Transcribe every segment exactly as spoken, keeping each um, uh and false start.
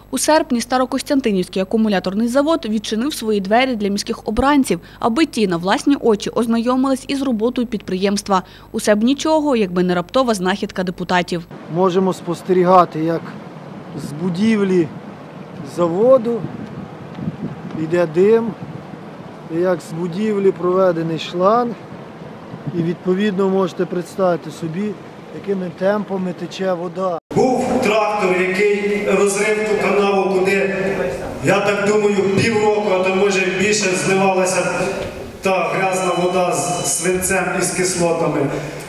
У серпні Старокостянтинівський акумуляторний завод відчинив свої двері для міських обранців, аби ті на власні очі ознайомились із роботою підприємства. Усе б нічого, якби не раптова знахідка депутатів. Можемо спостерігати, як з будівлі заводу йде дим, і як з будівлі проведений шланг. І відповідно можете представити собі, якими темпами тече вода. Був трактор, який розрив ту канаву, куди, я так думаю, півроку, а то може більше зливалася та грязна вода з свинцем і з кислотами.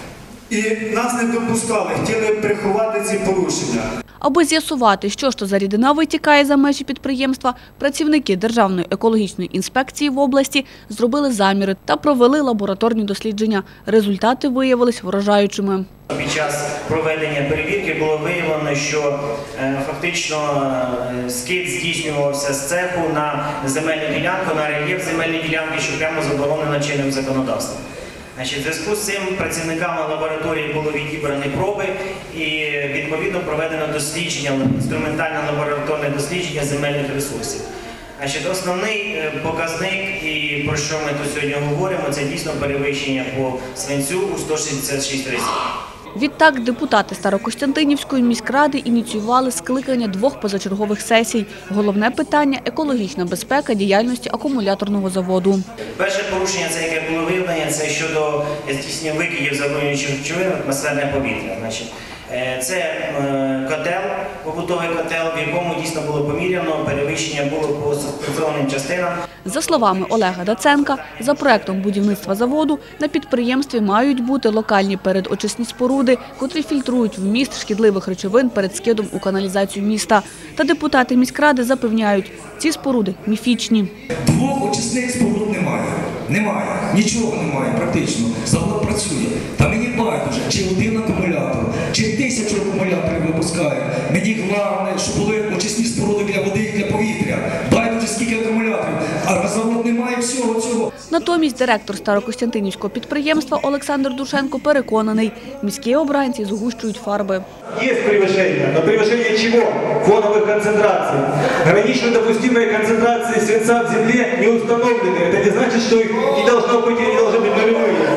І нас не допускали, хотіли приховати ці порушення. Аби з'ясувати, що ж то за рідина витікає за межі підприємства, працівники Державної екологічної інспекції в області зробили заміри та провели лабораторні дослідження. Результати виявились вражаючими. Під час проведення перевірки було виявлено, що е, фактично е, скид здійснювався з цеху на земельну ділянку, на рельєф земельної ділянки, що прямо заборонено чинним законодавством. Значить, в зв'язку з цим працівниками лабораторії було відібрані проби і відповідно проведено дослідження, інструментальне лабораторне дослідження земельних ресурсів. Значить, основний показник, і про що ми тут сьогодні говоримо, це дійсно перевищення по свинцю у сто шістдесят шість разів. Відтак депутати Старокостянтинівської міськради ініціювали скликання двох позачергових сесій. Головне питання – екологічна безпека діяльності акумуляторного заводу. Перше порушення, це яке було виявлення, це щодо здійснення викидів забруднюючих речовин в атмосферне повітря. Значить, це котел, побутовий котел, в якому дійсно було поміряно, перевищення було по специфічним частинам. За словами Олега Даценка, за проектом будівництва заводу на підприємстві мають бути локальні передочисні споруди, котрі фільтрують вміст шкідливих речовин перед скидом у каналізацію міста. Та депутати міськради запевняють, ці споруди міфічні. Двох очисних споруд немає. Немає. Нічого немає практично. Завод працює. Та мені байдуже, чи один акумулятор, чи тисячу акумуляторів випускають. Мені головне, щоб були очисні споруди для води і для повітря. Байдуже, скільки акумуляторів. А завод немає всього цього. Натомість директор Старокостянтинівського підприємства Олександр Душенко переконаний, міські обранці згущують фарби. Є перевищення, але перевищення чого? Фонових концентрацій. Гранично допустимые концентрации свинца в земле не установлены. Это не значит, что их не должно быть и не должны быть нулевые.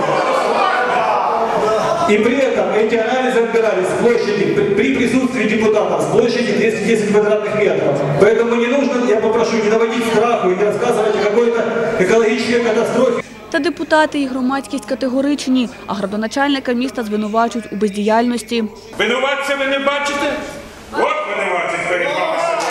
И при этом эти анализы отбирались с площади, при присутствии депутатов, с площади двести десять квадратных метров. Поэтому не нужно, я попрошу, не наводить страху и не рассказывать о какой-то экологической катастрофе. Та депутати і громадськість категоричні, а градоначальника міста звинувачують у бездіяльності. Винуватця ви не бачите? От винуватець перед вами сидить.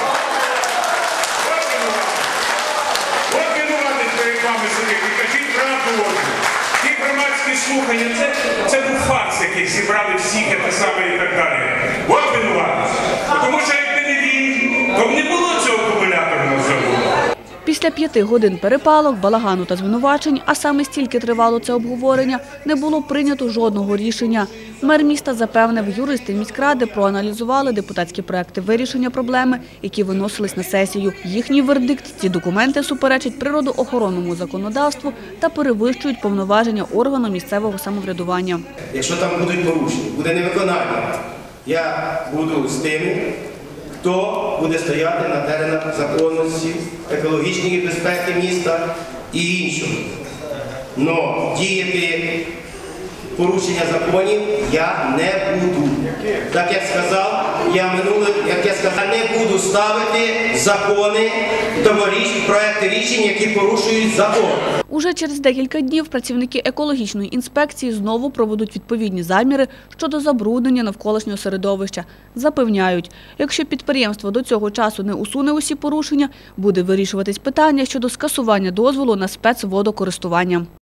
От винуватець перед вами сидить. І кажіть правду очі. Ті громадські слухання, це, це був фарс, який зібрали всіх, те саме і так далі. От винуватець. Тому що якби не він, то б не було цього акумуляторного заводу. Після п'яти годин перепалок, балагану та звинувачень, а саме стільки тривало це обговорення, не було прийнято жодного рішення. Мер міста запевнив, юристи міськради проаналізували депутатські проекти вирішення проблеми, які виносились на сесію. Їхній вердикт – ці документи суперечать природоохоронному законодавству та перевищують повноваження органу місцевого самоврядування. Якщо там будуть порушення, буде невиконання, я буду з тими, хто буде стояти на теренах законності, екологічної безпеки міста і іншого. Но діяти порушення законів я не буду. Так як сказав, я минуле, як я сказав, не буду ставити закони, проекти рішень, які порушують закон. Уже через декілька днів працівники екологічної інспекції знову проведуть відповідні заміри щодо забруднення навколишнього середовища. Запевняють, якщо підприємство до цього часу не усуне усі порушення, буде вирішуватись питання щодо скасування дозволу на спецводокористування.